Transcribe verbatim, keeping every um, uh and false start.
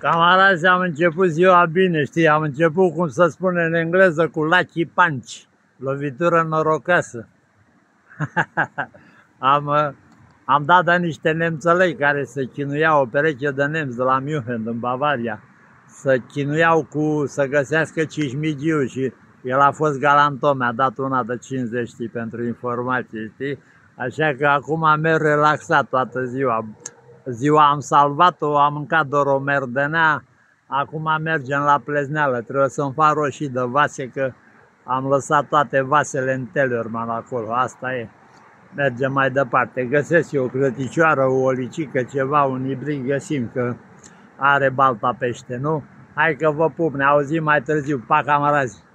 Camarazi, am început ziua bine, știi, am început, cum să spune în engleză, cu lucky punch, lovitură norocoasă. am, am dat de niște nemțălei care se chinuiau, o pereche de nemți de la München, în Bavaria, să chinuiau cu, să găsească Cismigiu și el a fost galantom, mi-a dat una de cincizeci, știi, pentru informație, știi? Așa că acum merg relaxat toată ziua. Ziua am salvat-o, am mâncat doar o merdenea, acum mergem la plezneală, trebuie să-mi fac roșii de vase, că am lăsat toate vasele în Tellerman acolo, asta e. Mergem mai departe, găsesc eu o clăticioară, o olicică, ceva, un ibrig, găsim că are balta pește, nu? Hai că vă pup, ne auzim mai târziu, pa, camarazi!